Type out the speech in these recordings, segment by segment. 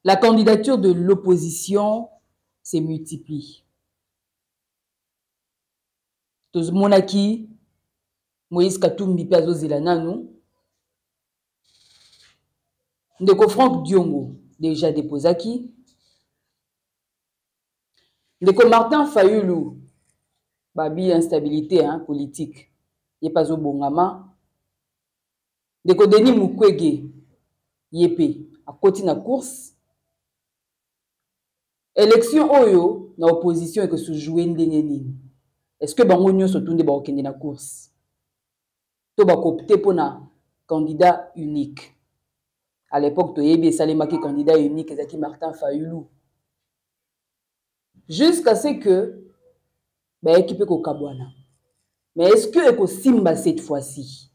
La candidature de l'opposition se multiplie. Monaki, Moïse Katumbi Piazo Zelananu, Ndeko Franck Diongo, déjà déposé qui. Ndeko Martin Fayulu, Babi instabilité politique, Yepazo Bongama. Ndeko Denis Mukwege, Yepe, à côté de la course. Élection Oyo, na opposition et que se jouer n'dengenini. Est-ce que bango nyo se tourne de la course? To ba opté pour un candidat unique. À l'époque, to yebi salemaki candidat unique ezaki Martin Fayulu. Jusqu'à ce que ba équipe ko kabwana. Mais est-ce que eko simba cette fois-ci?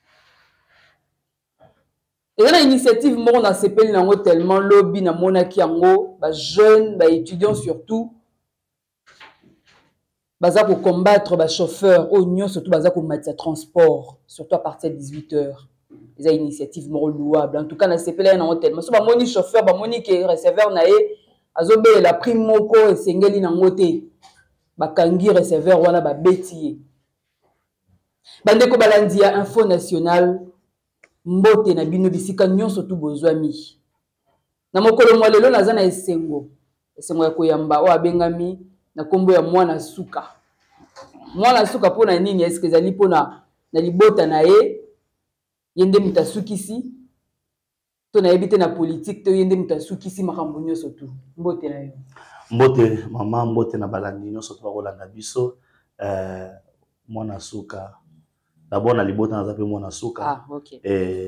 Et dans l'initiative mon a sepeli nango tellement lobby na monaki yango ba jeunes, ba étudiants surtout. Baza pour combattre les chauffeurs, surtout baza pour mettre transport, surtout à partir de 18h. Les initiatives louables. En tout cas, na CPL na tellement. So ba moni chauffeur, ba moni ke receveur na e azobe la prime moko et sengeli na ngote. Ba kangi receveur wana ba betier. Bandeko balandia info national mbote na bino bisika nyonso tu bozwami. Na mokolo mwa lelo naza na esengo. Esengo ya koyamba o abengami na kombo ya mwana suka. Mwana suka pona nini eske zali pona na libota na ye yende mutasukisi to na yebite na politique to yende mutasukisi makambo nyonso tu mbote na yo. Mbote mama mbote na balandi nyonso to bakolanda biso mwana suka. D'abord na libota na zape mwana suka. Ah OK.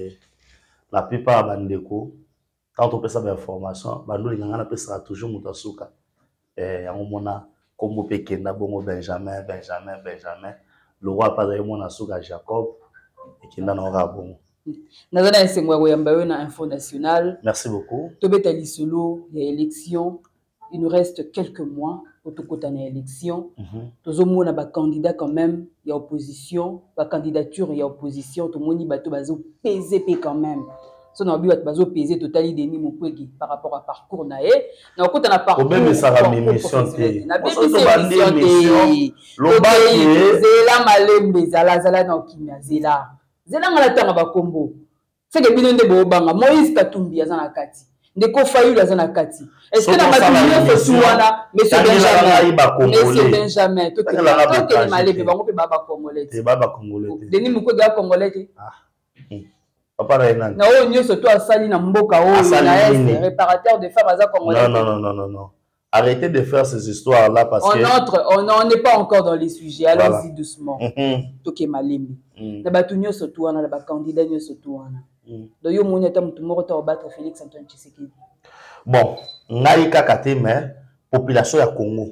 La plupart bandeko quand on peut savoir information bando linganga na pesa toujours mutasuka. Yango mona kombo pekenda bongo Benjamin. Le roi pas d'ailleurs mon asuka Jacob et qui n'a pas bon. Nazana esengo koyamba yo na info nationale. Merci beaucoup. Tobeta lisolo ya élection, il nous reste quelques mois pour tout côté na élection. Tozomona ba candidat quand même, il y a opposition, ba candidature il y a opposition, to moni bato bazo peser quand même. So na bi bato bazo peser totali Denis Mukwege par rapport à parcours na e. Na okota na parcours. Même ça va mission té. Na mission té. Zela malembe zala na okimia zela. Zela ngala tanga ba kombo. C'est que bino nde bobanga Moïse Katumbi azana kati. Ndeko Fayulu azana kati. Est-ce que dans ma bino so wana monsieur Benjamin to que malembe bango pe baba congolais. C'est baba congolais. Denis Mukwege congolais. Papa Rainan. Na o nyo surtout asali na mboka o na est réparateur de femmes aza congolais. Non. Arrêtez de faire ces histoires là parce que on n'est pas encore dans les sujets. Allons-y doucement. Toke malembe. Na batu nyo surtout wana na ba candidat nyo surtout wana. Donc yo moni ata mutu moko ta battre Félix Antoine Tshisekedi. Bon, ngai kaka te mais population ya Congo.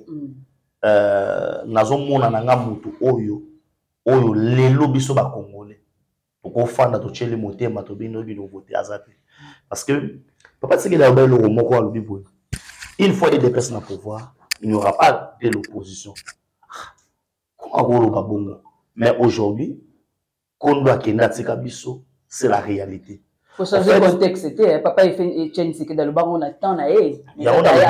Nazo mona nanga mutu oyo lelo biso ba congolais. Pour fanda to chele motema to bino bino voter azate. Parce que papa c'est que la belle au moko alobi boy. Une fois il y a des personnes au pouvoir, il n'y aura pas de l'opposition. Mais aujourd'hui, quand on doit c'est la réalité. Il faut changer le contexte. Papa, il fait une chaîne, c'est que dans le bar, on attend. Il y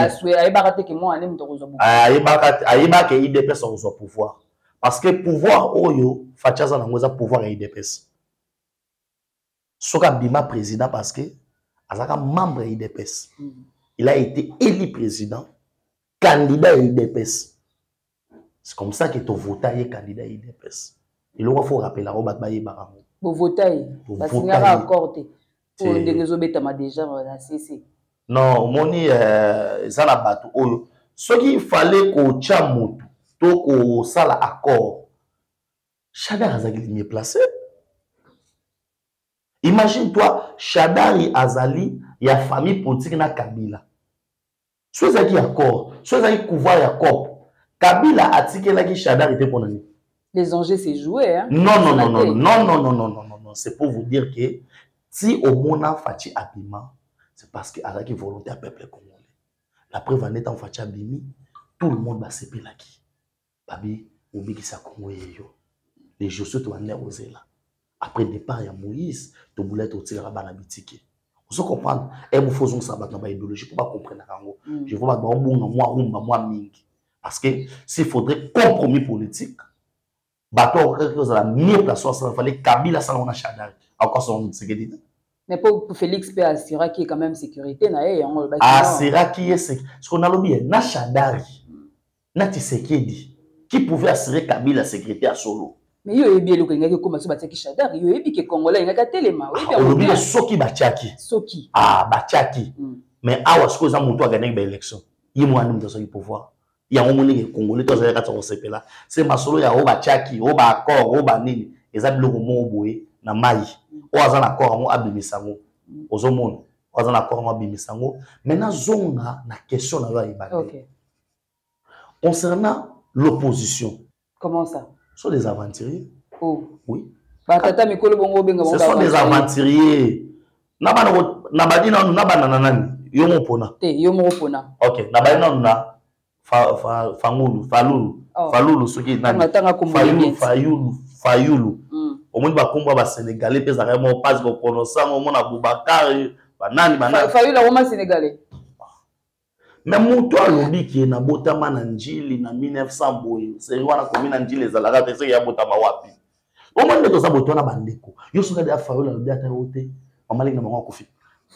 a pouvoir. Parce que pouvoir, Oyo, Fachaza n'a pouvoir et IDPS. Soka Bima président parce que Azaka membre IDPS. Il a été élu président, candidat à l'IDPS. C'est comme ça que tu votes candidat à l'IDPS. Il faut rappeler la robe à Baramou. Vous votez. Parce qu'il y a un accord. Pour déjà non, moni, ça n'a pas tout. Ce qu'il fallait qu'on tchamout, qu'on ça l'accord. Chadar Azali mieux placé. Imagine-toi, Chadari Azali, il y a famille politique na Kabila. Soit ça qui accord, soit ça qui pouvoir accord. Kabila a tiqué là qui Chadari était pour nous. Les enjeux c'est joué hein. Non. C'est pour vous dire que si au Mona Fati Abima, c'est parce que Azaki volonté à peuple congolais. La preuve en étant Fati Abimi, tout le monde va se payer là qui. Babi, oublie que ça Congolais yo. Les Josué tu vas naître aux là. Après le départ, il y a Moïse, tu voulais te tirer à Banabitiki. Vous comprenez? Et vous faisons ça dans ma idéologie pour pas comprendre. Je vois pas moi mingi. Parce que s'il faudrait compromis politique, bateau la mieux place il fallait Kabila ça on a Chadari. Encore son sécurité. Mais pour Félix peut assurer qu'il y a quand même sécurité na et on va assurer qu'il y a ce qu'on a lobby na Chadari. Na Tshisekedi qui pouvait assurer Kabila la sécurité à solo. Mais yo ebi eloko ngaki ko maso bataki Chadari yo ebi ke congolais ngaka telema oui bien lobby le soki batiaki soki batiaki mais awa ce que ça muto a gagné ba élection yi mo andim de pouvoir il y a un moment que congolais to za ka tso sepela c'est masolo ya o batiaki o ba accord o ba nini eza biloko mo boye na mai o aza na accord mo abimisango ozomona o aza na accord mo abimisango maintenant zonga na question na yo ibande. OK. Concernant l'opposition. Comment ça? Ce sont des aventuriers. Oh. Oui. Ce sont des aventuriers. Nabadi na nabana nanani. Yomo pona. Yomo pona. OK. Nabadi na falulu soki nani. Fayulu. Omoni ba komba ba sénégalais pesa vraiment passe ko prononcer mo na Boubacar banani. Fayulu roma sénégalais. Mais mutu alobi ki na botama na njili na 1900 boye c'est wana komi na njili ezalaka te se ya botama wapi o monde to sa botona bandeko yo soka de Fayulu alobi ata yote mamali na bango kofi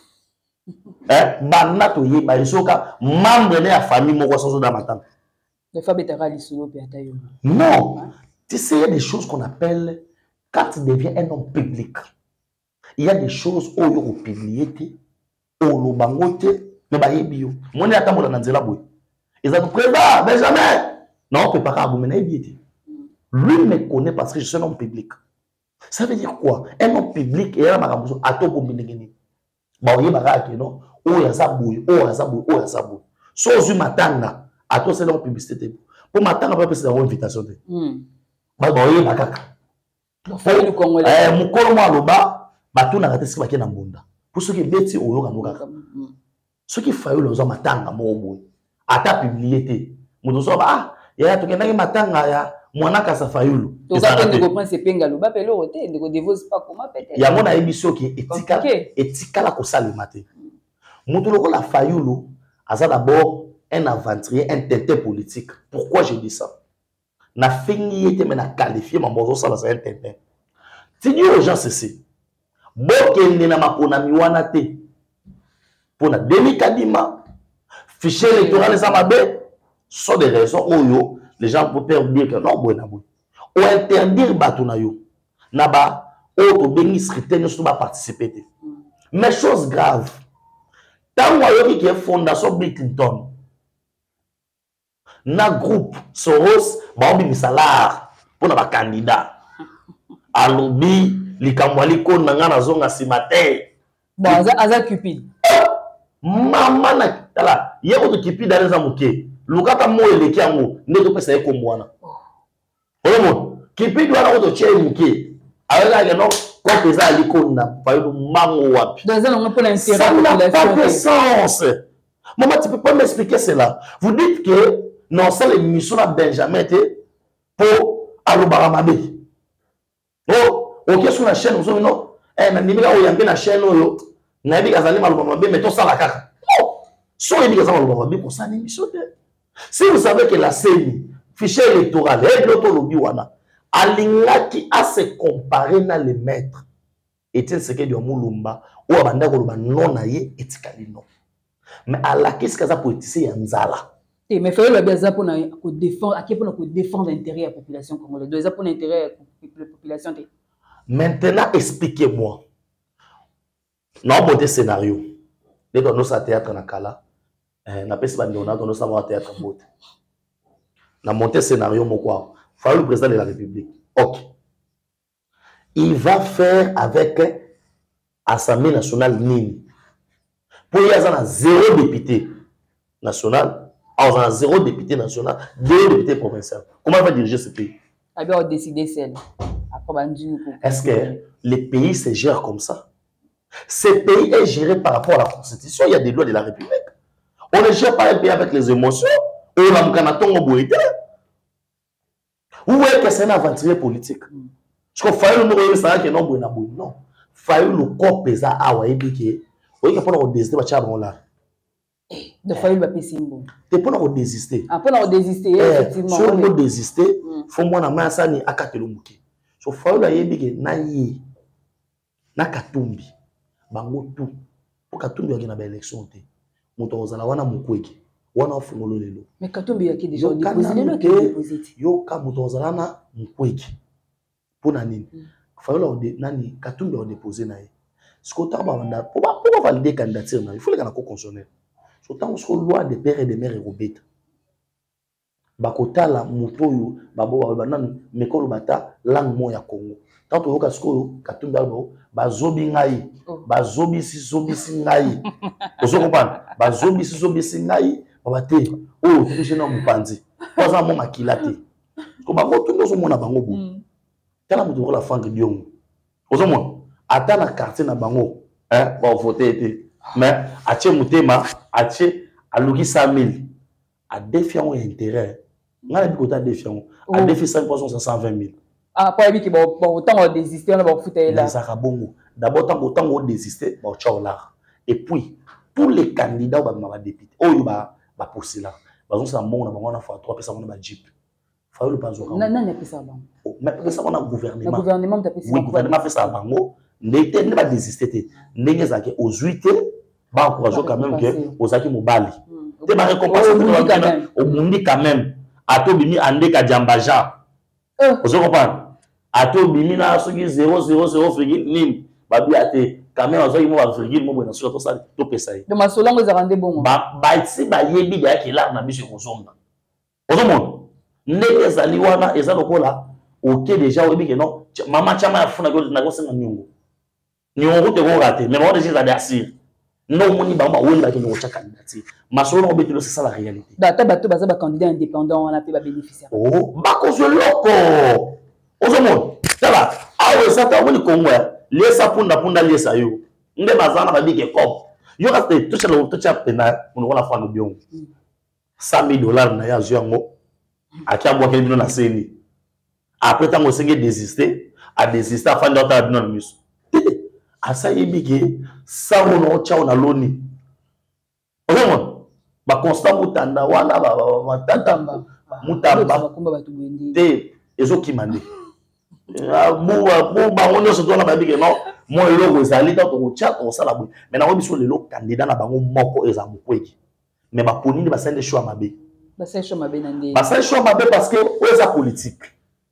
bana to ye ba soka membre de la famille moko soso da matanga le fabetara lisolo pe ata yo non tu sais il y a des choses qu'on appelle quand tu deviens un homme public il y a des choses où yo publié au lobangote. Mais bah yébio, moi n'y a pas mon anzela boy. Ils ont président Benjamin. Non, on peut pas abominer yébio. Lui me connaît parce que je suis un homme public. Ça veut dire quoi? Un homme public et un marabout à tout combiner gagner. Bah on y va que non. Oh ya zaboui, oh ya zaboui, oh ya zaboui. Sozu matanga à tout c'est leur publicité. Pour matanga pas c'est une invitation. Bah on y va kaka. Faut le Congolais. Mukolo mo aloba, ba tout na katesi ba ke na mbunda. Pour ceux qui beti oyo kanoka. Ce qui fait le matanga mo ata publié muto so ya to kenaki matanga ya mwana kasa Fayulu to ka ndeko prince penga lo ba pelo te ndeko devose pas comment peut-être ya mona ebiso ki etika la ko salema te muto loko la Fayulu aza d'abord un aventurier un tintin politique. Pourquoi je dis ça? Na fini était mais na qualifié mambozo ça c'est un tintin ti dis aux gens ceci bokende na mapona miwana te. Pour la demi-kadima, fichier électoral les amabé, sont des raisons où les gens peuvent dire que non, ou interdire Batunayo. Naba, autre béni scrutin, ne pas participer. Mais chose grave, tant que y a fondation Bill Clinton, na groupe Soros, ba obi misalaire pour na candidat. Alobi, likamwali ko nanga zonga simate. Bon, aza cupide. Mama na tala yeko to kipi dans les amuke lukata mo eleki yango ndeko pesa yeko mwana omo kipi doit na to che muke awela ke no ko pesa aliko na Fayulu mango wapi dans un pour l'intérêt ça n'a pas de sens. Maman tu peux pas m'expliquer cela. Vous dites que non c'est l'émission à Benjamin pour Alobaramabe ok sur la chaîne vous non na nimika oyambe na chaîne oyo. Si vous savez que la CENI, fichier électoral, Alingaki a se comparé dans les maîtres. Et ce que Dieu Moulumba, ou Abanda Goloba non aye et Tikalino. Mais à la qu'est-ce que ça politicien Yanzala? Mais il faut le bien pour défendre, à quel point pour défendre l'intérêt de la population congolaise. Deux pour l'intérêt de la population. Maintenant, expliquez-moi. Non, bon, des scénarios. Dès qu'on a un théâtre na kala, na pesi bandi on a un théâtre bote. Na monté scénario mon quoi. Fayulu le président de la République. OK. Il va faire avec Assemblée nationale Nini. Pour y avoir 0 député national, avoir 0 député national, 2 députés provinciaux. Comment on va diriger ce pays? Alors décider celle. Est-ce que les pays se gèrent comme ça? Ce pays est géré par rapport à la Constitution. Il y a des lois de la République. On ne gère pas un pays avec les émotions. On a un canaton au bout. Où est-ce que c'est un aventurier politique? Parce que Fayulu nous ça que non bon non. Fayulu le corps pesa awa ebiki Oui, il faut désister, là. De Fayoul va Pessimbo. Tu peux désister. Ah, pour désister, effectivement. Si on désister, il faut moi na masa ni akatelumuki. So Fayoul a yebike na yi na katumbi. Bango tout. Pour katumbi y a une élection te. Muto ozala wana mukweki. Wana ofungolo lelo. Mais katumbi y a qui déjà déposé. Yo ka muto ozala na mukweki. Pour nani? Fayoul nani katumbi a déposé na ye. Ce qu'on t'a banda pour valider candidature il faut les gars constitutionnel. Autant sur loi des pères et des mères robeta. Bakota la mutoyo babo banane mekolo bata langue mo ya Congo. Tant to yoka sikoyo katumba bo bazobi ngai bazobi si ngai. Ozo comprendre bazobi si ngai babate o touché na mupanzi. Poza mo makilate. Ko bango tout nous mona bango bo. Tala muto la fangue diom. Ozo mo ata na quartier na bango ba voter été. Mais atie mutema atie aluki 100 000 à défiant intérêt ngala bi kota défiant à défi 5% c'est 120 000 ah pas bi ki bon autant désister on va foutre là ça bongo d'abord autant on désister bon ciao là et puis tous les candidats ba député oyo ba pousser là bazon ça bon na bango na fois 3 personnes na ba jeep fa le panzo non non pas ça bon mais ça on a gouvernement le gouvernement t'a oui gouvernement fait ça bango n'était ne pas désister te ndenge zake aux 8 ba encourager quand même que aux aki mobali te ba récompenser au mundi quand même ato bimi ande ka jambaja vous comprenez ato bimi na soki 0,00 nim ba bi ate quand même azo mo ba virgule mo bona sur to ça to pesa yi de masolongo za rende bon ba ti ba yebi ya ki la na biso kozonga vous comprenez ndenge zali wana eza lokola OK déjà oyebi que non mama chama ya funa ko na ko senga nyongo nyongo te ko rater mais on déjà ça d'assir non moni ba ma wenda ke ngocha candidature masolo no betelo c'est ça la réalité data bato baza ba candidat indépendant on a pe ba bénéficiaire oh ba ko zo loko ozomon tala awe sata woni kongo lesa punda lesa yo nde bazana ba bike cop yo reste tout ça pena on wala fa no bion $100 na ya zo yango akia bwa ke bino na seni après tango senge désister afin d'entrer bino na miso asa yebike sawo no chao na loni omo ba constant mutanda wana ba matata mutamba te ezoki mande ba ono so tona ba bike no mo logo ezali ta to cha ko sala boy mais na obiso lelo candidat na bango moko eza mukweki mais ba ponini ba sende choix mabe nande ba sende choix mabe parce que oza politique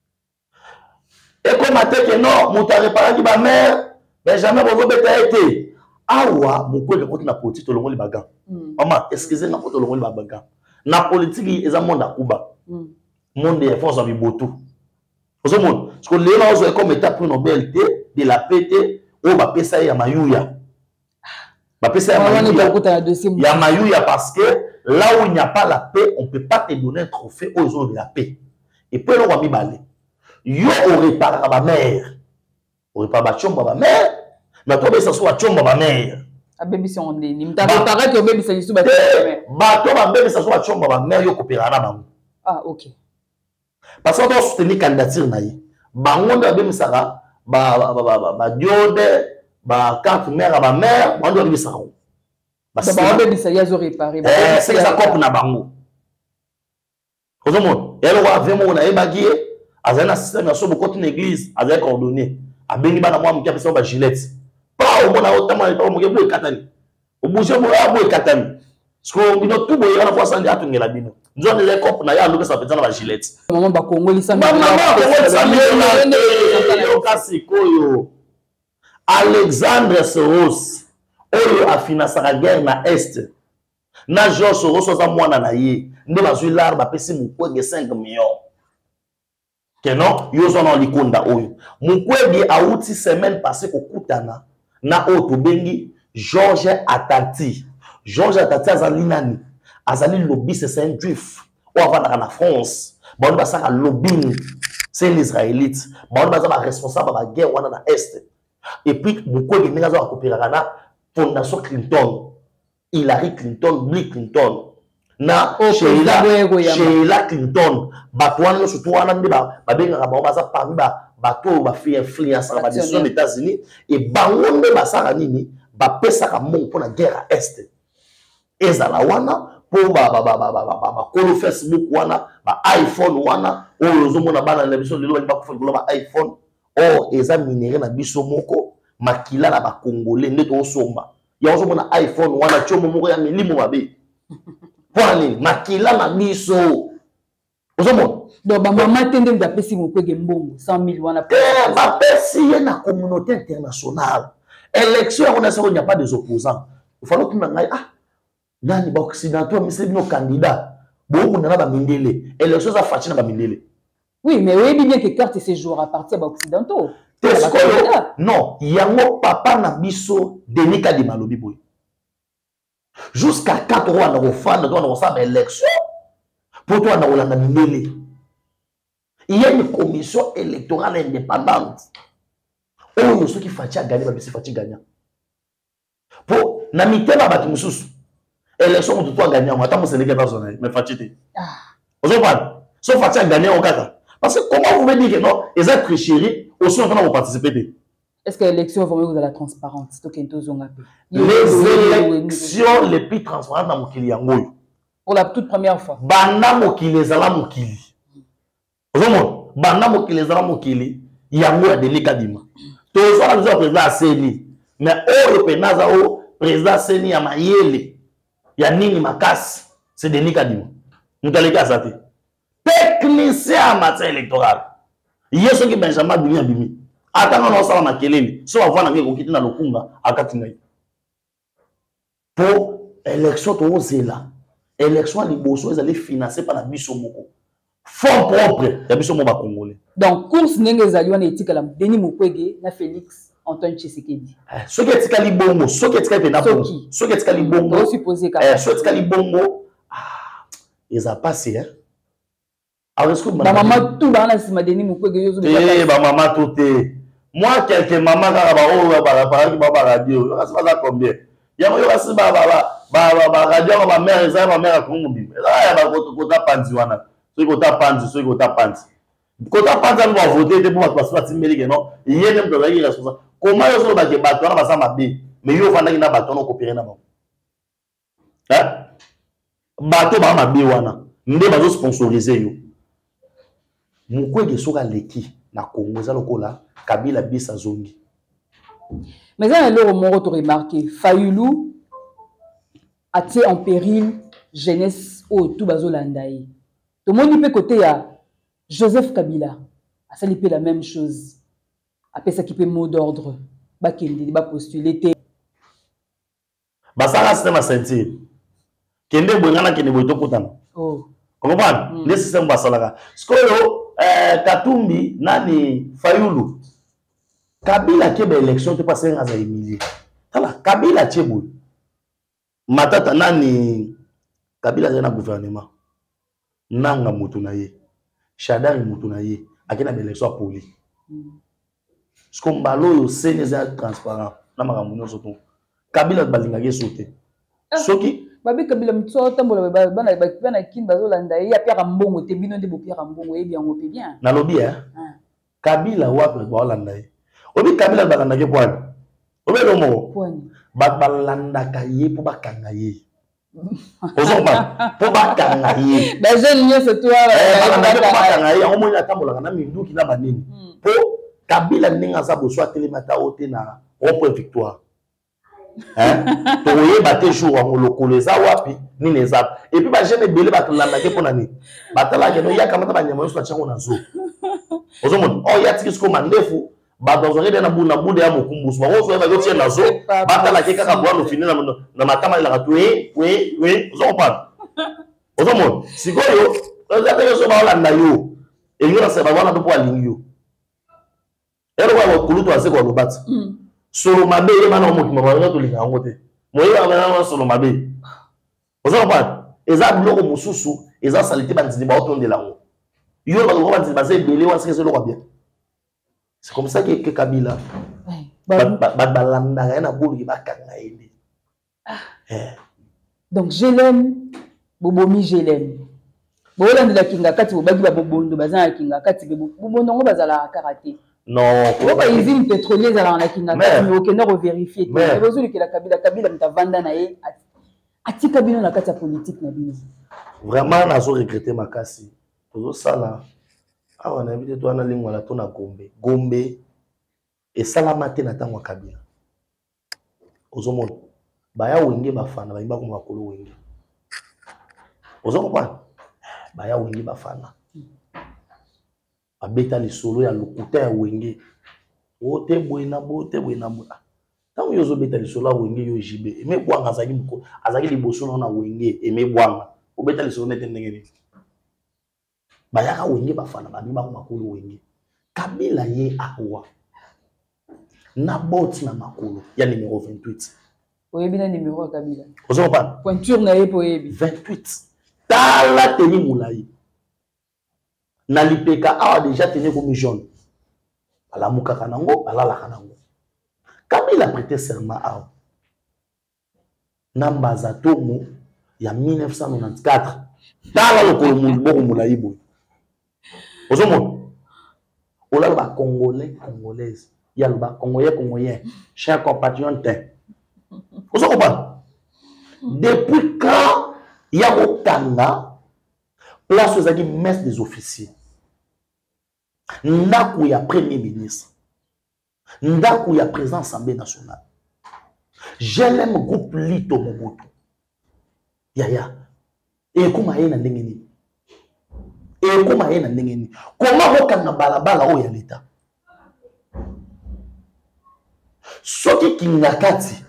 et comme ateke non muta réparer ba mère mais jamais vous avez été awa mukweki ko na politique to longoli baga maman excusez na ko to longoli baga na politique eza monde akuba monde de force avec botu ozo monde parce que les gens ont comme état pour Nobel de la PT o ba pesa ya mayuya ba pesa ya mayuya parce que là où il n'y a pas la paix on peut pas te donner un trophée aux autres de la paix et puis le roi balé yo au réparer ba mère au réparer ba chomba ba mère mais toi ça soit chomba ba mère abebi si on dit ni mta réparer que obebi ça ni suba ba to ba bébé ça soit chomba ba mère yo coopérer na bango ah OK parce qu'on doit soutenir candidature na yi bango nda bébé ça ba diode ba carte mère ba mère bango bébé ça ba bébé ça ya zo réparer c'est ça coupe na bango ozo mon elo wa vraiment na ebagie azana système so beaucoup na église azana coordonné abengi bana mwa mkia pesa ba gilette pa o mona otama pa mo ke boy katani o bouger mo ya boy katani sko bino tout boy na fois sandi atungela bino nzone les cop na ya lobe sa pesa na ba gilette maman ba congoli sa yo kasikoyo Alexandre Soros oyo afinasaka guerre na est na George Soros oza mwana na ye nde bazwi lar bapesi mukwege 5 millions kenon yo zo na likonda oyo mukwege auti semaine passée kokutana na oyo tobengi George Atati azali nani azali lobbyiste, c'est un juif oyo avandaka na France baoni basaka lobbying c'est un israélite baoni baza baresponsable ba guerre wana na est et puis mukwege ndenge aza bakopelaka na fondation Clinton Hillary Clinton Bill Clinton na Sheila Clinton bato wana nyonso to wana nde babengaka bango baza parmi bato oyo bafi influence ba décision des États-Unis et bango nde basala nini bapesaka mbongo mpona guerre à est ezala wana mpo bakolo Facebook wana iPhone wana oyo ozomona bana na biso lelo bali bakufa likolo ba iPhone or eza minere na biso moko makila na bakongole nde tosomba ya ozomona iPhone wana tiomo moko ya milimo mabe mpona nini makila na biso ozomona donc bamama te nde bapesi mokwege mbongo 100 000 wana bapesi ye na communauté internationale élection yango na soko il n'y a pas des opposants il faut que ngai nani ba occidentaux miseli bino candidat bongo na ba mindele élection za fachi na ba mindele oui mais oui bien que carte séjour à partir ba occidentaux non yango papa na biso Denis Kadima lobi boy jusqu'à 4 ans na refanda to na osaba élection pour toi na olanda mindele il y a une commission électorale indépendante oyo soki fachi a gagné ba bisi fachi gagnant pour na mitema ba mususu élection moto toi gagnant attends mon sénégalais dans son mais fatigué vous pas sauf fatigué gagner au kaka parce que comment vous me dire que non les êtres tricherie aussi on va participer est-ce que l'élection vraiment vous la transparente c'est que les élections les plus transparentes dans mokili yango pour la toute première fois banda mokili ezala mokili vous banda mokili ezala mokili yango ya Denis Kadima to ça la président Aseni mais oyo penaza o président Aseni ya mayele ya nini makasi c'est Denis Kadima mutaleka azate technicien en matière électorale yeso ki Benjamin Bimi Bimi atanga na osala makelele so avana ngeko kiti na lokunga akati ngai pour élection to ozela élection liboso ezali financé par la biso moko fonds propre ya biso mo ba congolais donc course ndenge ezali wana etikala Denis Mukwege na Félix Antoine Tshisekedi. Ce qui est Tikali Bongo, ce qui est Tikali Bongo, ce qui est Tikali Bongo, ce qui est Tikali Bongo, ils ont passé, hein. Alors, est-ce que maman tout dans la sima Denis Mukwege, maman tout est. Moi, quelques mamans qui radio, ça va combien? Il y a radio, ma mère a connu. Là, il y a kota panziwana, ceux qui kota panzi, ceux qui kota panzi. Kota panzi, on va voter pour passer à Timbélé, non? Il y a même de la responsable. Comment ils ont battu bâton dans sa mabe, mais ils ont fait un bâton coopéré na bon. Hein? Bâton ba mabe wana, ndé bazo sponsoriser yo. Mukwege soka leki na Congo za lokola Kabila bisa zongi. Mais ça alors on to remarqué, Fayulu a tiré en péril jeunesse au tout bazo landaï. Tout le monde peut côté à Joseph Kabila, a ça lui la même chose. Après ça qui peut mot d'ordre, bah qu'il va postuler. Bah ça reste ma ceinture. Kende bongana kende boito kutana. Oh. Comprends? Le système basalaka. Skolo Katumbi nani Fayulu. Kabila kebe élection te passer à Emilie. Tala Kabila tchebo. Matata nani Kabila zena gouvernement. Nanga mutu na ye. Shadari mutu na ye. Akena élection poli. Ce qu'on balo yo sénéza transparent na makambo nyonso to Kabila balinga ke sauter soki babi Kabila mtsota mbola bana bana kin bazolanda ya Pierre Mbongo te bino nde bo Pierre Mbongo e bien ngope bien na lobi Kabila wapi balanda ye obi Kabila balanda ke point obi lo mo point balanda ka ye po bakanga ye ozoma po bakanga ye ba jeune nyonso to balanda ke bakanga ye o mona tambola na minduki na banini po Kabila ninga za bo soit telemata ote na point victoire hein to ye baté jour en lokoleza wapi ni neza et puis ba jeune belé batolanda ke pona ni batala ke no ya kamata ba nyama so tchango na zo ozomon o ya tiki sko mandefu ba dozore de na bude ya mokumbusu ba ozo ba gotie na zo batala ke kaka bwano fini na matama la to we ozomon sikoyo ozabe so ba olanda yo e ngona se ba wana to po alingyo ero wa kulutu aseko lobati solo mabe ye bana omoki mabanga to linga ngote moye bana solo mabe ozo pa eza biloko mususu eza salite bandini ba otondela ngo yo ba ko bandini baze belé wa sekese lo bien c'est comme ça que Kabila balanda na bulu ba kanga ende donc je l'aime bobomi je l'aime bolanda la kinga kati bobagi ba bobondo bazana kinga kati bobondo ngo bazala karaté Non. Pourquoi ils usines pétrolières dans la Kinata, mais aucun ne vérifier. Mais besoin que la Kabila mtavanda na ye ati Kabila na kati politique na bino. Vraiment nazo regretter makasi. Tozo sala. Ah on a vu toi na lingwa la tona Gombe. Gombe et salamate na tango Kabila. Ozomona. Baya wenge bafana ba imba ko makolo wenge. Ozomona. Baya wenge bafana. Abeta lisolo ya lokuta ya wenge. Ote boina bote boina boina. Tango yozo beta lisolo ya wenge yo jibe. Eme bwanga azaki mko azaki liboso na wenge eme bwanga. Obeta lisolo nete ndenge ni. Bayaka wenge bafana ba bimba ko makolo wenge. Kabila ye awa. Na bot na makolo ya numéro 28. Oyebi na numéro ya Kabila. Ozomona. Pointure na ye poyebi. 28. Tala teni moulayi. Na lipeka awa déjà tenu comme jaune. Ala mukaka nango, ala la kanango. Kabila prêté serment awa. Nambaza tomo ya 1994. Tala lokolo mulboko moulayi boy. Ozomona. Ola ba congolais, congolaise. Ya ba congolais, congolais. Chers compatriotes. Ozomona. Depuis quand ya okanga place aux messe des officiers. Ndaku ya premier ministre. Ndaku ya président Assemblée nationale. Je l'aime groupe Lito Mobutu. Yaya. Et comment yena ndengeni? Et comment yena ndengeni? Comment okanga balabala o ya l'État? Soki kingakati.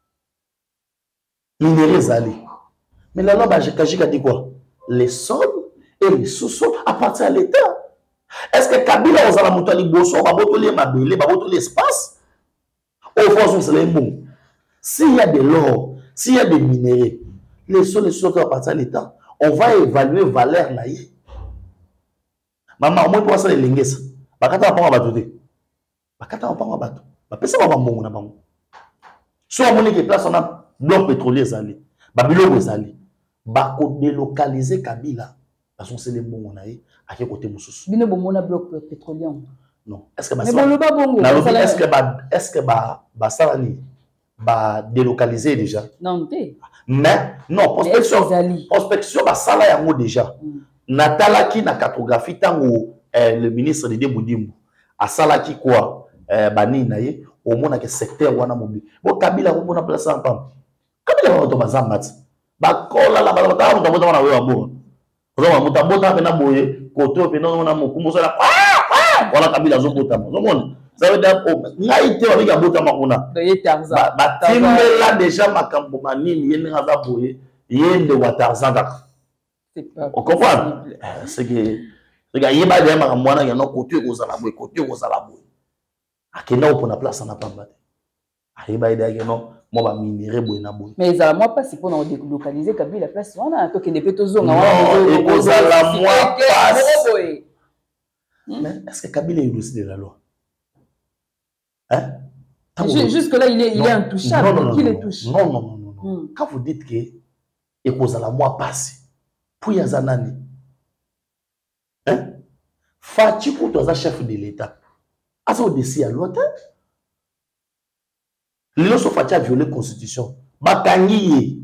Minerezali. Mais la loi Kajika dit quoi? Les sommes et les sous-sommes appartiennent à l'État. Est-ce que Kabila aux alamutali bosso, babotoli mabele, babotoli l'espace? Au fond, c'est les mots. S'il y a de l'or, s'il y a des minéraux, les sols et les sous-sommes appartiennent à l'État. On va évaluer valeur naïe. Maman, moi, pour ça, les lingues, bakata pas en bateau. Bakata pas en bateau. Bapesa pas bon na bango. Soit on est que place on a bloc pétrolier zali, babilo zali. Bako délocaliser Kabila parce que c'est les bons on a eu à quel côté mususu bino bomona bloc pétrolier non est-ce que mais bon le ba bongo est-ce que ba salani ba délocaliser déjà non té mais non prospection ba sala yango déjà natalaki na cartographie tango le ministre de Debudimbu a salaki quoi bani na ye au mona que secteur wana mobi bo Kabila ko mona place en pam Kabila ko to bazamati bakola la balabata mutabota wana wewe abo ozo mutabota pena boye koto pena na mokumo sala wala Kabila zobota zomona ça veut dire ngai te wabika bota makuna de Tarzan batimela déjà makambo manini yene ngaza boye yende wa Tarzan kaka c'est pas on comprend c'est que yeba de makambo wana yano koto kozala boye koto kozala boye akenda opona place na pamba ayeba ida yeno moi ba minéré boyena boy mais ça moi pas si pour nous délocaliser Kabila place on a to que depuis to zonga on kozala moi pas mais est-ce que Kabila est au-dessus de la loi hein jusque là il est intouchable qui le touche non quand vous dites que et kozala moi passe pour yazanani hein Fati pour toi chef de l'État asa au-dessus à loi les gens sont a violé la constitution. Bakangi.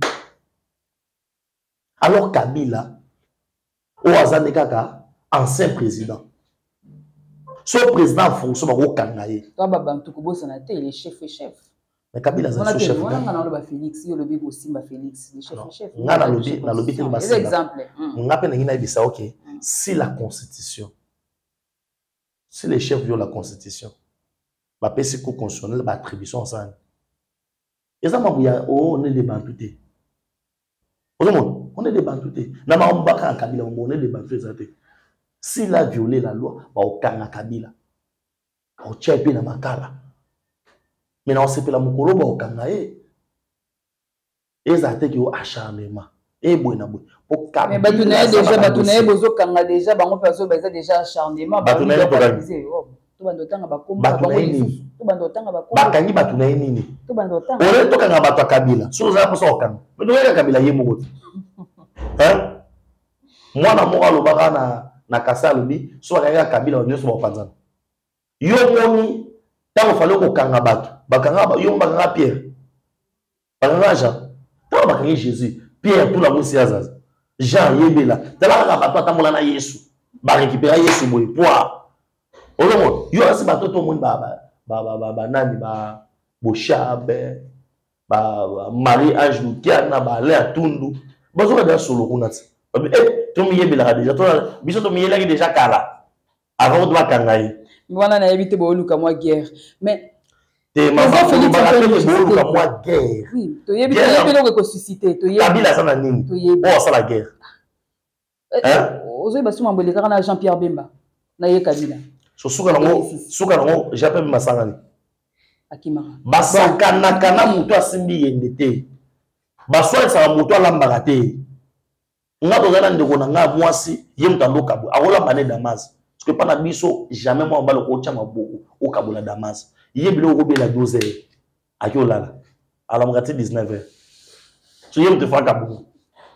Alors Kabila, au hasard kaka, ancien président. Son président en fonction de Kangaye. Toi, Babantou Kubo Sanate, il est chef et chef. Mais Kabila, c'est un chef. On a Félix, il y a le bébé aussi, Félix, le chef et chef. On a le exemple. On a dit ça, ok. Si la constitution, si les chefs violent la constitution, la PCC constitutionnelle, l'attribution ensemble. Et ça, on est des bantoutés. On est des bantoutés. On est des bantoutés. S'il a violé la loi, on a Kabila. On tient bien à Makala. Mais on sait que la Mokolo, on a et ça a été acharnement. Et bon, mais Batounaye déjà, Batounaye Bozo Kanga déjà, on peut déjà acharnement. Batounaye organisé. bakangi Batounaye nini ole to kanga bato Kabila so za poso okanga mais donc Kabila ye moko hein mwana moko alobaka na kasa lobi so kanga Kabila onyo so bapanzana Yo moni, tant qu'il fallait qu'on kanga bato. Bakanga, yo bakanga Pierre. Bakanga Jean. Tant bakanga Jésus. Pierre, tout la mousse Azaz. Jean, Yébela. Tant la bato, tant molana Yesu. Ba récupérer Yesu, boy. Poa. Olomo, yo asi bato tout le monde nani ba Bochabe. Marie-Ange Lukiana, Léa Tundu. Bonjour, bien solo. Tu m'y es déjà. Tu m'y es déjà Kala. Avant de Kangaï. Voilà, on a évité de guerre. Mais. Tu m'as fait de guerre. Oui, tu y es bien ressuscité. Kabila, ça n'a ni. Oh, ça la guerre. Hein? Vous avez besoin de Jean-Pierre Bemba. Naye Kabila. Soukarango, j'appelle ma sangani. Basakana kana mutu asimbi yendete baswa sa mutu alambaka te nga tozala ndeko na nga mwasi ye mutando kabu akola mane Damas parce que pana biso jamais moi mbalo ko chama boko o kabula Damas ye bilo ko bela 12h akolala ala mukati 19h so ye mutu faka boko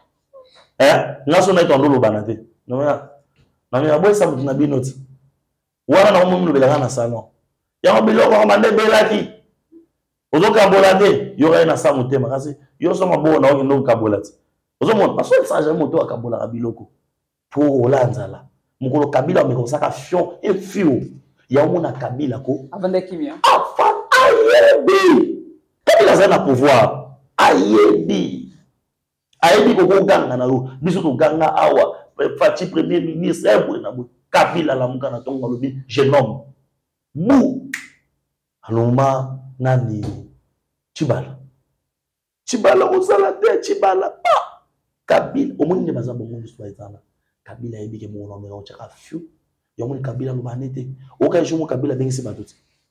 nga so na itondo lo banate na me aboy sa mutu na binoti wana na mo bela na salon ya biloko ko mande belaki ozo kabola te yo ga na sa motema kasi yo so mabo na ozo kabola te ozo mon parce que ça jamais moto akabola ka biloko pour olanzala mukolo Kabila me comme ça ka fion et fio ya mona Kabila ko avant de kimia afa ayebi Kabila za na pouvoir ayebi ko ganga na yo biso to ganga awa Fati premier ministre e na Kabila la muka na tonga lobi je nomme bu aloma nani Chibala osala te Chibala Kabila omoni baza bongo so ezana Kabila ebike mo na mero chaka fiu yomoni Kabila lo banete oka jomo Kabila bengisi batoti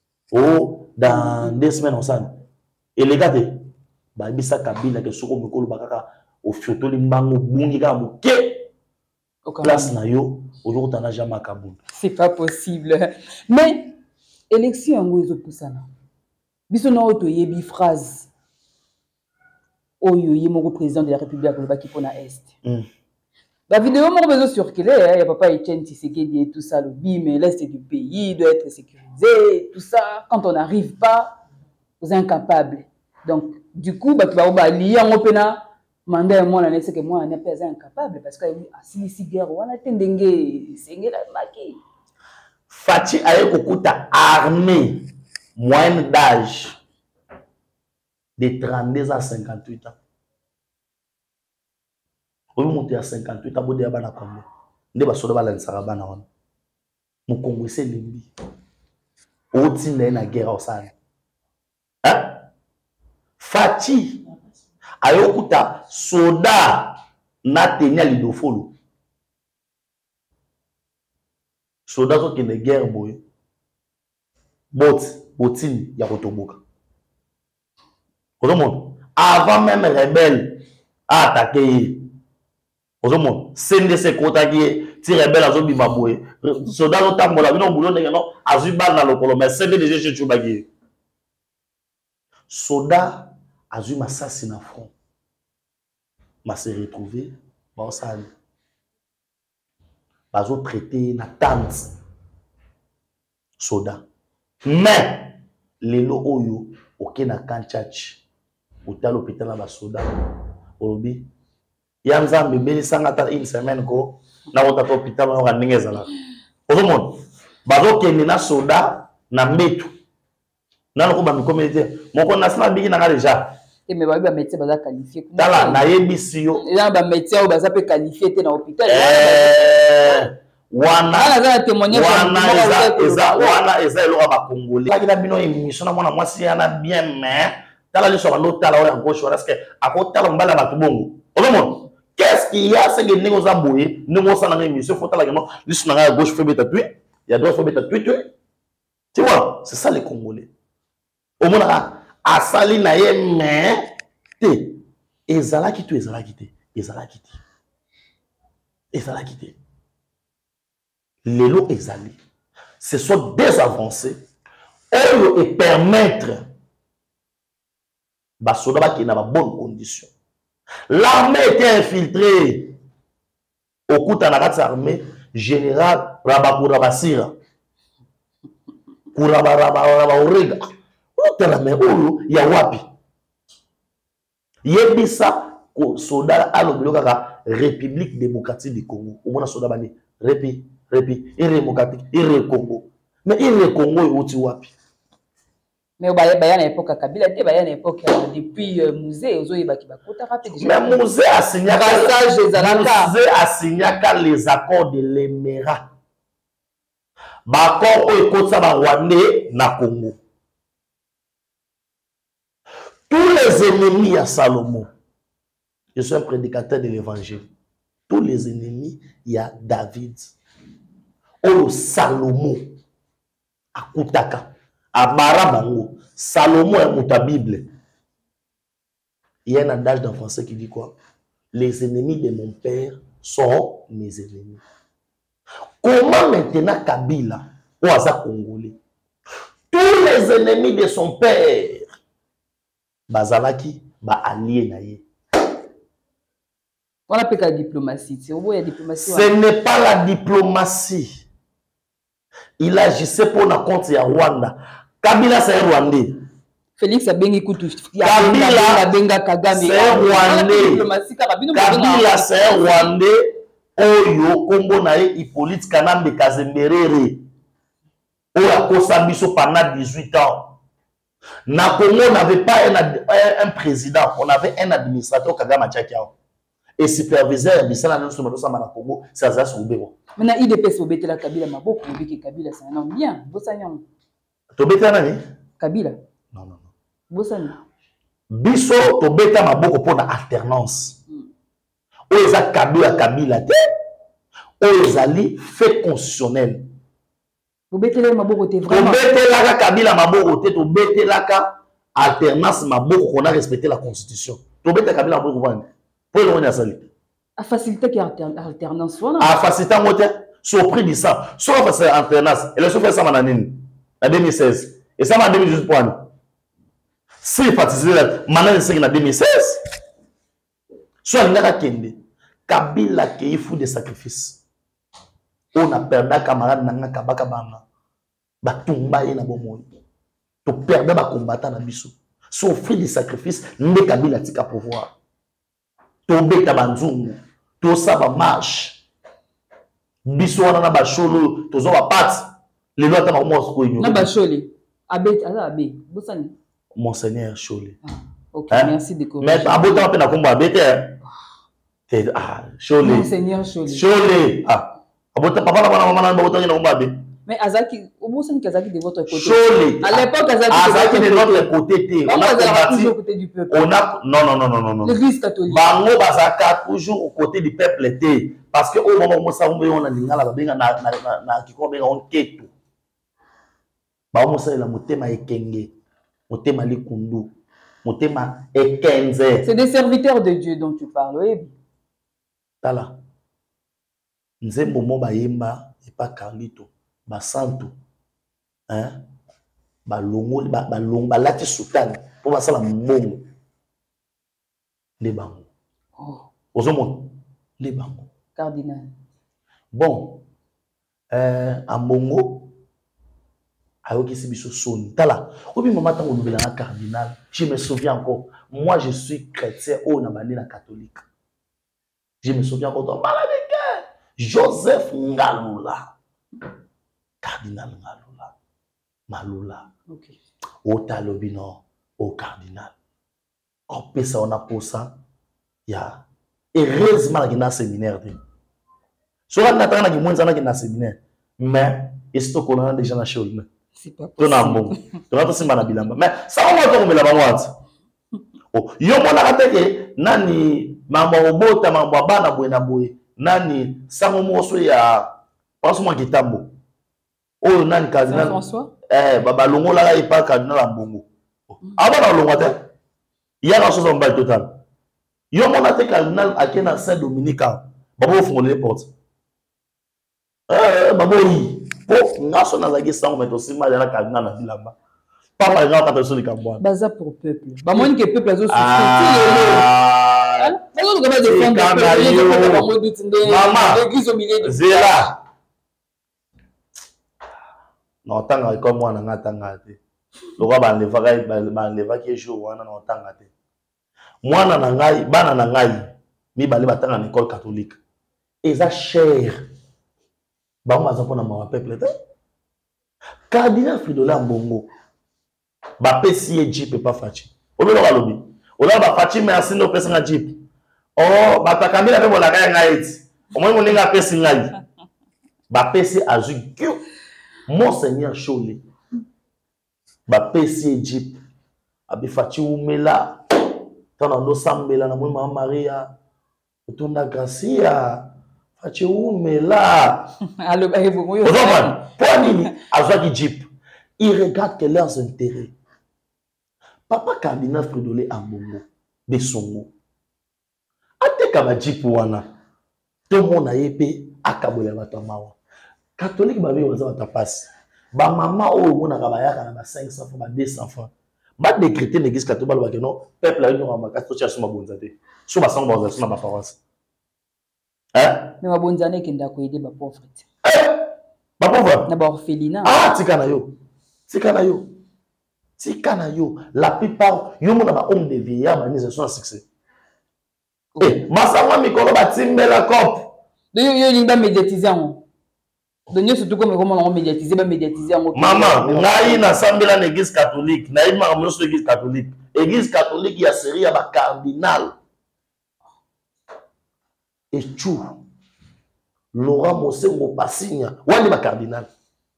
dans 2 semaines on s'en et les gars ba bisa Kabila ke soko mikolo bakaka o fiotoli mbango bungi ka moke place na yo aujourd'hui na jamais Kabunda c'est pas possible mais élection ngo ezopusana biso na auto yebi phrase oyo yemoko président de la République le baki pona est la vidéo moko bezo circuler il y a papa Etienne Tshisekedi et tout ça le mais l'est du pays doit être sécurisé tout ça quand on n'arrive pas vous êtes incapable donc du coup ba ba lié en opena mandat moi na c'est que moi n'est pas incapable parce que si guerre on a tendenge sengela maki Fati aye kokuta armée moyenne d'âge de 32 à 58 ans. On est monté à 58 ans, on est bana comme on est basoda bala nsara bana wana. Mon Congo c'est limbi. Oti na guerre au sana. Hein? Fati aye kokuta soda na tenia lidofolo. Soda so kende guerre boy. Botine ya kotoboka. Avant même rebelle à attaquer. CNDC kota qui ti rebelle azo bima boy. Soda no tambola bino bulo ndenge no azubal na lokolo mais CNDC chez Chubagi. Soda azu masasi na front. Ma se retrouver ba osali. Bazo traité na tante. Soda. Mais lelo oyo okena kanchachi ota l'hôpital na basoda olobi ya nzambe beli sanga ta une semaine ko na ota hôpital na ngengeza la ozomon bazo kende na soda na mbetu na ko ba mi communauté moko national biki na déjà et mais ba médecin baza qualifié tala na yebisi yo eza ba médecin o baza pe qualifié te na hôpital wana eza eloko bakongole akila bino émission na mwana mwasi yana bien mais tala liso bando tala oya gauche parce que akotala mbala batu bongo olomon qu'est-ce qu'il y a c'est que ningo za boye ningo sa na émission faut tala que liso na gauche fait beta tuer il y a droite fait beta tuer tu vois c'est ça les Congolais au mona asali na ye mais te ezala ki te Lelo ezali. Ce sont des avancées et permettre basoda qui n'a pas bonne condition. L'armée était infiltrée au coup de l'armée général Rabakura Basira. kuraba orega otala me oyo ya wapi yebisa ko soda alobelo kaka République démocratique du Congo omona soda bani repi démocratique Congo mais Congo oti wapi mais baya na époque Kabila te baya na époque depuis musée ozoyeba ki bakota rapide déjà mais musée a signé les accords de l'Émirat bakor oyo ekotisa barwandais na Congo. Tous les ennemis à Salomon, je suis un prédicateur de l'évangile. Tous les ennemis, il y a David. Oh, Salomon, à Koutaka, à Barabango. Salomon est ta Bible. Il y a un adage dans français qui dit quoi? Les ennemis de mon père sont mes ennemis. Comment maintenant Kabila, ou Aza Congolais, tous les ennemis de son père, bazalaki ba allié na ye. On appelle la diplomatie. Ce n'est pas la diplomatie. Il agissait pour la compte de Rwanda. Kabila c'est un Rwandais. Félix Abengi Koutou. Kabila c'est un Rwandais. Kabila c'est un Rwandais. Oyo Kombo nae Hippolyte Kanambe Kazemberere. Oya kosa biso pendant 18 ans. Na Congo, on n'avait pas un président, on avait un administrateur Kagama Tchakiao. Et superviseur, na Congo, c'est Azaz Soubero. Maintenant, IDPS obéte la Kabila, ma beaucoup, Kabila, c'est un homme bien. Bossagnon. Tobeta nani? Kabila. Non. Bossagnon. Biso, Tobeta ma beaucoup pour la alternance. Oeza Kabila, Oezali fait constitutionnel. Vous mettez là maboko te vraiment. Vous mettez là Kabila maboko te, vous mettez là alternance maboko qu'on a respecté la constitution. Vous mettez Kabila maboko pour le monde sali. A facilité qui alternance voilà. A facilité moté sur prix de ça. Sauf c'est alternance. Et le chef fait ça en 2016 et ça en 2018 pour année. Si participé maintenant c'est en 2016. Soit il n'a kende. Kabila qui il faut des sacrifices. On a perdu un camarade nanga kabaka banga batumba ye na bomoi to perdre ba combattant na biso souffrir des sacrifices ne Kabila tika pouvoir to beta banzungu to saba marche biso wana na basholo to zo ba pat le loi ta ba mo ko nyo na basholi abe ala abe bosani monseigneur Chole. OK merci de corriger mais abota pe na komba abete Chole monseigneur Chole Abota papa na maman na bota na komba be. Mais Azaki, au moins c'est Kazaki de votre côté. Chole. À l'époque Azaki de notre côté. On a toujours au côté du peuple. On a non. L'Église catholique. Bango bazaka toujours au côté du peuple té parce que au moment où ça on a lingala ba benga na kikombe on ketu. Ba mo ça la motema ekenge. Motema likundu. Motema ekenze. C'est des serviteurs de Dieu dont tu parles, oui. Tala. Nzembo mo bayemba et pas Carlito. Basanto hein balongo balati sultan pour basala mbongo les bango ozomon les bango cardinal bon en bongo ayoki sibiso soni tala obi mama tango lobela na cardinal je me souviens encore moi je suis chrétien au na bandi na catholique je me souviens encore maladie Joseph Ngalula Cardinal Malula. Ok. Au talobino, au cardinal. On peut ça, on a pour ça. Il y a. Heureusement, il y a un séminaire. Si on a un séminaire, mais est-ce qu'on a déjà un séminaire? C'est pas possible. Mais ça, on va tomber là-bas. Yo, on a raté nani, maman, mota, maman, bana, buena, boy, nani, samo moso ya, pense-moi qui tambo. Oh nani cardinal François baba longo la et pas cardinal ambongo avant na longo te il y a la chose en bas total yo mon até cardinal akena Saint Dominique babo fondé les portes babo yi po ngaso na zaki sango mais aussi mal la cardinal na bilamba pas par exemple quand on se dit baza pour peuple ba moni que peuple azo souffrir bazo ko ba défendre l'église au milieu de Zéla Non, tant que moi, on a tangate. Le roi banleva qui est jour, on a tangate. Moi, on a ngai, ban na ngai, mi bali batang en école catholique. Et ça cher. Ba on va zapona ma peuple. Cardinal Fridola Mbongo. Ba pesi e jeep pas fachi. Obe lo balobi. Ola ba fachi merci no pesa nga jeep. Oh, ba takamila pe bolaka ya ngaiti. Omo mo ninga pesi ngai. Ba pesi azu. Monseigneur Chole. Ba pesi e jeep. Abi fachi umela. Tana no sambela na mama Maria. Utunda Gracia. Fachi umela. Allo ba ebu moyo. Ponini azaki jeep. Il regarde que leurs intérêts. Papa Cardinal Fridolin Ambongo de Songo. Ate kaba jeep wana. Tout le monde a épé akabola batamawa. Catholique babi waza batapasi. Ba maman o mona kabayaka na ba 500 francs, ba 200 francs. Ba décréter l'église catholique ba non peuple a une ramba kato tia suma bonzate. So ba sanga bonzate suma ba paroisse. Hein? Mais ma bonzane kenda ko aider ba pauvre. Ba pauvre. Na ba orphelinat. Ah, tika na yo. Tika na yo. Tika na yo. La plupart yo mona ba homme de vieillard ba ils sont en succès. Eh, masangwa mikolo ba timbela cop. De yo linga médiatiser en. De nous surtout comme on médiatiser ba médiatiser en. Maman, ngai na sambela na église catholique, na ima mo so église catholique. Église catholique ya série ya ba cardinal. Et chou. Laurent Mosengo Passigna, wani ba cardinal.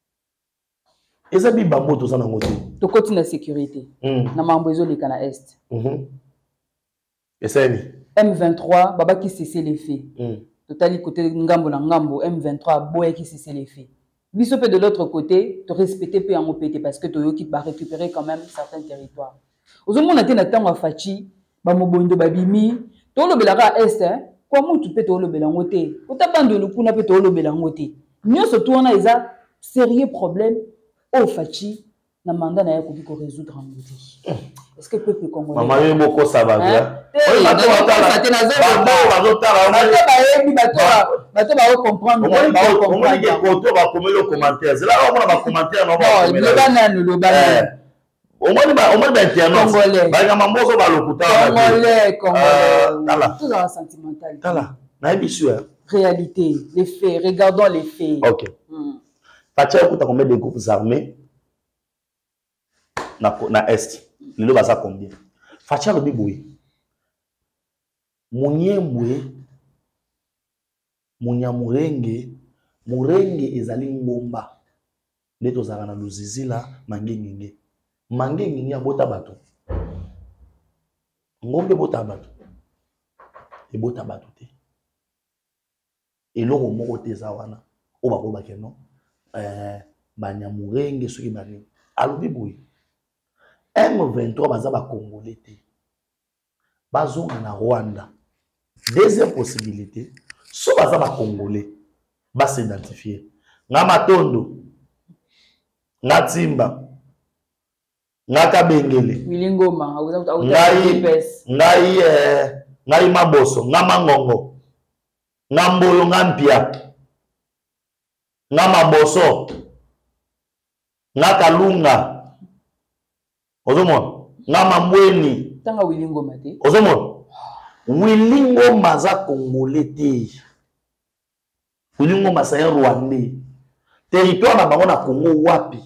Ezabi bambo to sana ngote. To côté na sécurité. Na mambozo le kana est. Eseni. M23 baba qui cesse les faits. Totali côté ngambo na ngambo M23 boye qui cesse les faits. Biso pe de l'autre côté, te respecter pe en pété parce que to qui va récupérer quand même certains territoires. Ozomona te na tango fachi ba mobondo babimi, to lo belaka est hein. Comment tu peux te le bélangoter? Ou t'as pas de le coup n'a pas te le bélangoter. Nous se tourne ils a sérieux problème au fachi na mandat na yakubi ko résoudre en modi. Est-ce que peuple congolais? Maman yo boko ça va bien. Oui, bato ba comprendre. On va dire que va commenter le commentaire. C'est là on va commenter non ba. Le bana le bana. On va internet. Congolais. Ba ngama mboso ba lokuta. Congolais. Tout dans sentimental. Tala. Na bisu hein. Réalité, les faits, regardons les faits. OK. Fatia écoute combien de groupes armés na est. Lelo baza combien? Fatia le biboui. Munyembwe Munyamurenge Murenge ezali ngomba. Leto zaka na luzizila mangengenge. Mangengenge ya bota bato. Ngombe bota bato. E bota bato te. Eloko moko te za wana. O bako bakeno. Banyamurenge soki bani. Alobi boy. M23 baza ba Congolais te. Bazonga na Rwanda. Deuxième possibilité, so baza ba Congolais, ba s'identifier. Nga Matondo, nga Timba, nga Kabengele, Wilingoma, ngai Maboso, nga Mangongo, nga Mboyo, nga Mpia, nga Maboso, nga Kalunga, ozomona, nga Mambweni, tanga Wilingoma te. ozomona. Wilingoma za Congolais te. Wilingoma c'est un Rwandais. Territoire na bango na Congo wapi.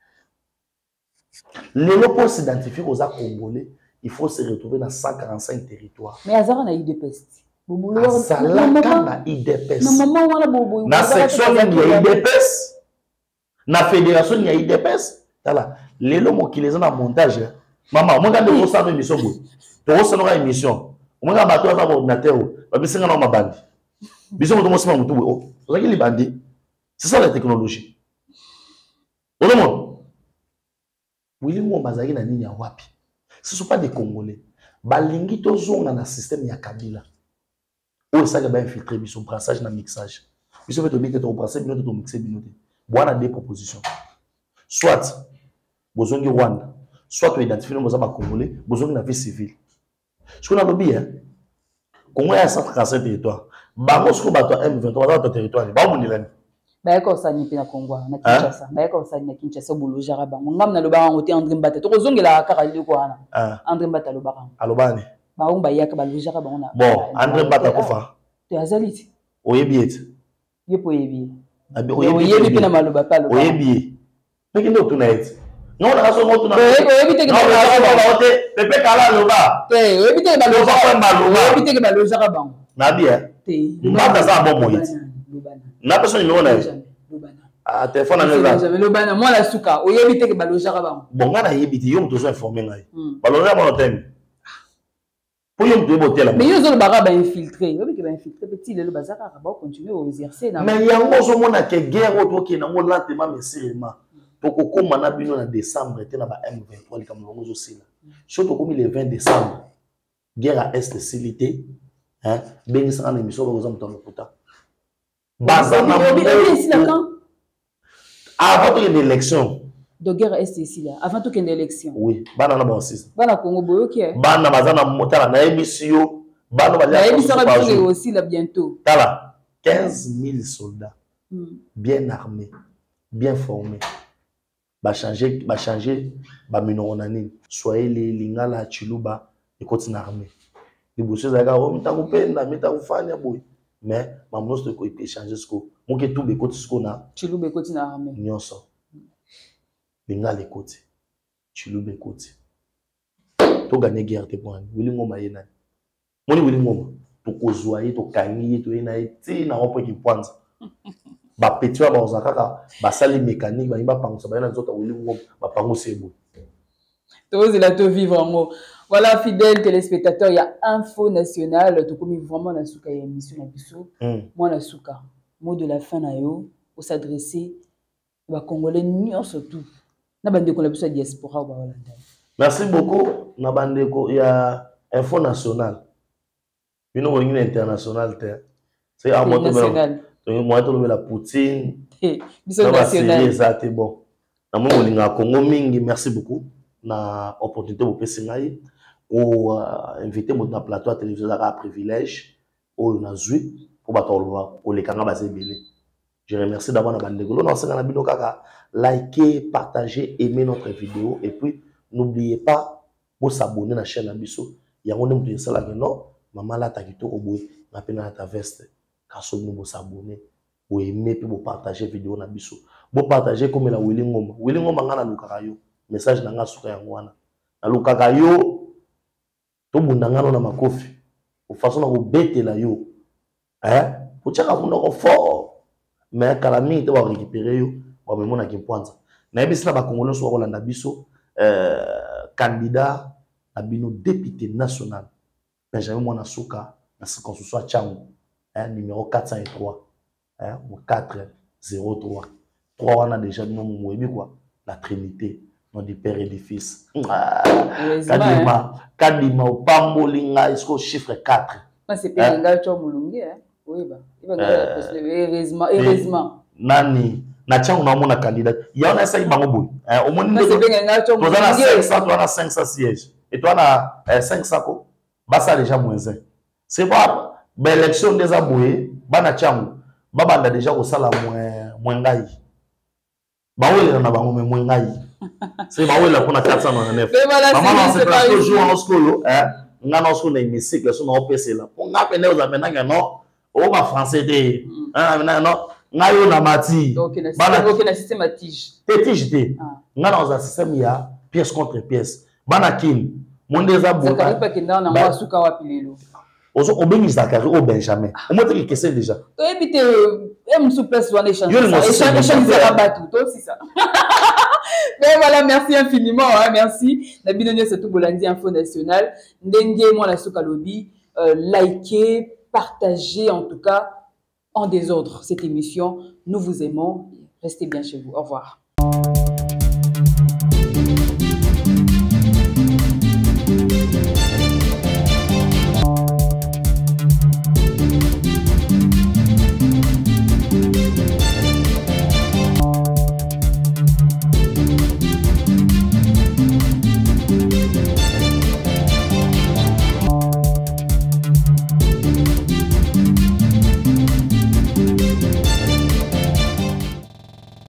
Lelo pour s'identifier aux Congolais, il faut se retrouver dans 145 territoires. Mais Azara na IDPS. Azalaka na IDPS. Na section ya IDPS. Na fédération ya IDPS. Tala, lelo mokileza na montage. Maman, on regarde le ça émission bo. To ça na émission. On va battre avec ordinateur. On va singa na mabandi. Biso mo to mosima mutu bo. On va bandi. C'est ça la technologie. Au monde. Willy Mbazaki na nini ya wapi? Ce sont pas des Congolais. Balingi to zonga na système ya Kabila. O ça va infiltrer biso brassage na mixage. Biso fait to mixer to brasser binote to mixer binote. Boana des propositions. Soit bozongi Rwanda, soit to identifier nos ba Congolais, bozongi na vie civile. Ce qu'on a lobby, hein, Congo a 137 territoires. Bango, ce qu'on bat M23 dans ton territoire, bah, on est là. Bayako ça ni pena Congo na Kinshasa bayako ça na Kinshasa bolo jaraba ngam na lobanga ngote André Mbata to kozongela kaka liko wana André Mbata lobanga alobani ba umba yaka ba lo jaraba ona bon André Mbata kofa te azaliti oyebiet yepo yebi oyebi pena maloba pa lobanga oyebi peki ndo tunaiti non na kaso moto na oyebi te ke ba jaraba ote pepe kala loba oyebi te ke ba lo jaraba oyebi te ke ba lo jaraba na bien te Mbata za bon moyiti na personne numéro na ah téléphone na j'avais le bana moi la suka oyebi te ke ba lo jaraba bon ngana yebiti yo mto zo informer ngai ba lo na tem pour yo mto botela mais yo zo ba infiltré oyebi ke ba infiltré petit le bazaka ba continuer à exercer na mais yango zo mona ke guerre oto ke na ngo lentement mais sérieusement tokokoma na bino na décembre te na ba M23 likambo zo sila surtout comme le 20 décembre guerre à est silité hein bengi sa na émission ba zo mto lokuta bazana avant qu'il y ait une élection de guerre est ici là avant qu'il y ait une élection oui bana na bonsis bana Congo boyoke bana bazana motala na émission bana bazana aussi là bientôt tala 15 000 soldats bien armés bien formés ba changer ba minonani soyez les lingala chiluba et continue armée les bosses za ka o mitakupenda mitakufanya boy mais mamono de ko échanger sko mon que tout be côté sko na chilube côté na armée nyonso benga les côté chilube côté to gagner guerre te point wili ngoma yena moni wili ngoma to kozwa yi to kangi to yena ti na opo ki kwanza ba petit ba ozakaka ba sali mécanique ba imba pango ba yena nzota wili ngoma ba pango sebo tous il a tout vivre en mot. Voilà, fidèles téléspectateurs, il y a Info Nationale. Tout comme vraiment la souka émission na biso. Moi la souka. Mot de la fin na yo pour s'adresser aux Congolais nions surtout. Na bande ko la biso diaspora ba wala. Merci beaucoup. Na bande ko il y a Info Nationale. Bino ngini international te. C'est à moi to moi to la Poutine. Biso national. C'est bon. Na mo ngolinga Congo mingi, merci beaucoup. Na opportunité pour pesingai ou inviter mon plateau à télévision à privilège ou na zui pour batolwa ou les kanga bazebele. Je remercie d'abord na bandegolo na sanga na bino kaka liker, partager, aimer notre vidéo et puis n'oubliez pas pour s'abonner à la chaîne Abisso. Yango ne mutu sala que non maman la ta kitoko boy na pena ta veste kaso nous s'abonner ou aimer puis pour partager vidéo na Abisso. Pour partager comme la Willy Ngoma ngana lukaka yo message na nga suka yango wana na lukaka yo to bundanga na makofi de façon na ko betela yo pour tchaka kuna ko fort mais kala mingi te ba récupérer yo ba memona ki mpanza na yebisina ba congolais so ko landa biso candidat à bino député national Benjamin Mwana Suka na circonscription Tchango numéro 403 403 3 wana déjà bino moyebi quoi la trinité non du père et du fils. Kadima au pambolinga isko chiffre 4. C'est Péringa Chomulungi oui bah. Heureusement. Nani na tchango na mona candidat. Ya on essaye bango boy. Au moins c'est Péringa Chomulungi. Toi na 500, toi na 500 sièges. Et toi na 500 ko. Basa déjà moins 1. C'est pas l'élection des aboués, bana tchango. Babanda déjà ko sala moins ngai. Bawele na bango mais moins ngai. C'est ma oui là pour na 499. Maman c'est parce que joue en scolo nga na scolo na hémicycle so na OPC là. On nga pene aux amenanga non. O ba français de non nga yo na mati. Bana OK na système à tige. Tige te. Nga na za système ya pièce contre pièce. Bana kin monde za bo. Ça pas que na ngwa suka wapi lelo. Ozo obingi Zakari au Benjamin. On montre que c'est déjà. To ebite M sous place one échange. Échange ça batou, toi aussi ça. Mais voilà, merci infiniment, merci. La bidonnière c'est tout Bolandi Info Nationale. Ndenge moi la souka lobby, likez, partagez en tout cas en désordre cette émission. Nous vous aimons. Restez bien chez vous. Au revoir.